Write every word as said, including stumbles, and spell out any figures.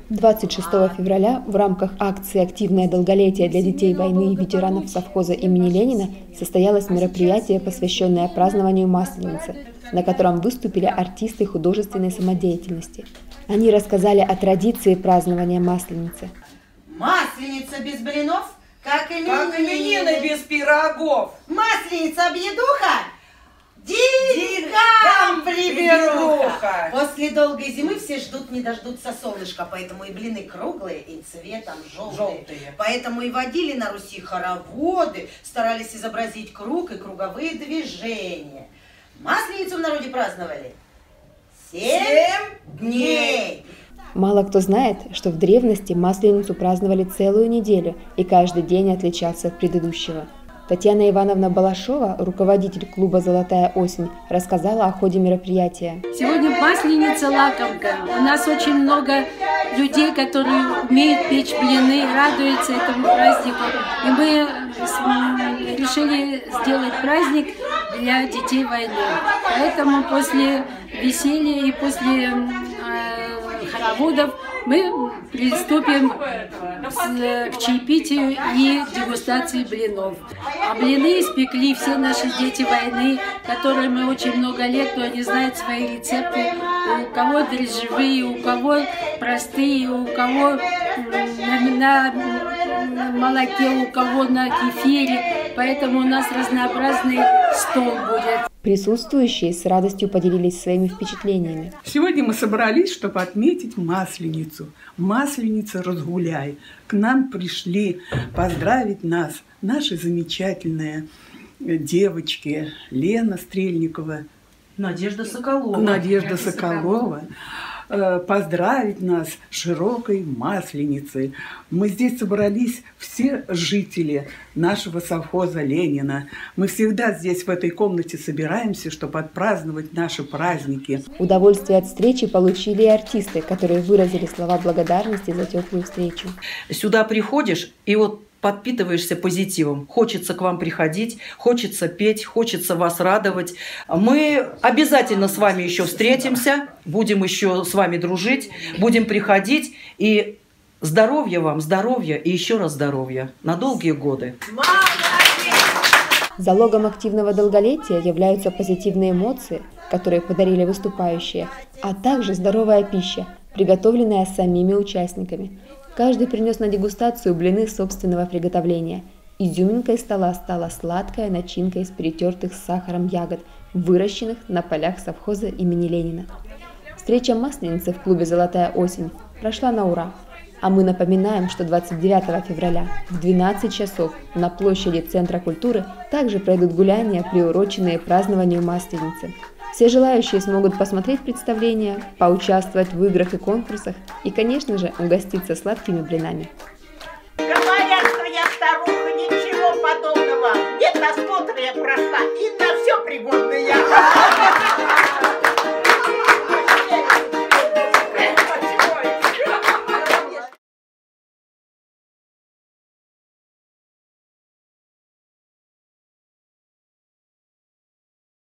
двадцать шестого февраля в рамках акции «Активное долголетие для детей войны и ветеранов совхоза имени Ленина» состоялось мероприятие, посвященное празднованию Масленицы, на котором выступили артисты художественной самодеятельности. Они рассказали о традиции празднования Масленицы. Масленица без блинов, как именины, как именины без пирогов. Масленица объедуха, дикам приберуха. После долгой зимы все ждут, не дождутся солнышка, поэтому и блины круглые, и цветом желтые. желтые. Поэтому и водили на Руси хороводы, старались изобразить круг и круговые движения. Масленицу в народе праздновали семь дней. Мало кто знает, что в древности Масленицу праздновали целую неделю, и каждый день отличался от предыдущего. Татьяна Ивановна Балашова, руководитель клуба «Золотая осень», рассказала о ходе мероприятия. Сегодня Масленица лакомка. У нас очень много людей, которые умеют печь блины, радуются этому празднику. И мы решили сделать праздник для детей войны. Поэтому после веселья и после э, хороводов мы приступим к чаепитию и дегустации блинов. А блины испекли все наши дети войны, которые мы очень много лет, но они знают свои рецепты. У кого дрожжевые, у кого простые, у кого на, на молоке, у кого на кефире. Поэтому у нас разнообразный стол будет. Присутствующие с радостью поделились своими впечатлениями. Сегодня мы собрались, чтобы отметить Масленицу. Масленица, разгуляй. К нам пришли поздравить нас наши замечательные девочки Лена Стрельникова, Надежда Соколова. Надежда Соколова. Поздравить нас широкой Масленицей. Мы здесь собрались все жители нашего совхоза Ленина. Мы всегда здесь в этой комнате собираемся, чтобы отпраздновать наши праздники. Удовольствие от встречи получили и артисты, которые выразили слова благодарности за теплую встречу. Сюда приходишь и вот подпитываешься позитивом. Хочется к вам приходить, хочется петь, хочется вас радовать. Мы обязательно с вами еще встретимся, будем еще с вами дружить, будем приходить. И здоровья вам, здоровья и еще раз здоровья на долгие годы. Залогом активного долголетия являются позитивные эмоции, которые подарили выступающие, а также здоровая пища, приготовленная самими участниками. Каждый принес на дегустацию блины собственного приготовления. Изюминкой стола стала сладкая начинка из перетертых с сахаром ягод, выращенных на полях совхоза имени Ленина. Встреча Масленицы в клубе «Золотая осень» прошла на ура. А мы напоминаем, что двадцать девятого февраля в двенадцать часов на площади Центра культуры также пройдут гуляния, приуроченные празднованию Масленицы. Все желающие смогут посмотреть представления, поучаствовать в играх и конкурсах и, конечно же, угоститься сладкими блинами. Говорят, что я старуха, ничего подобного. Нет, на смотре я прошла и на все пригодная.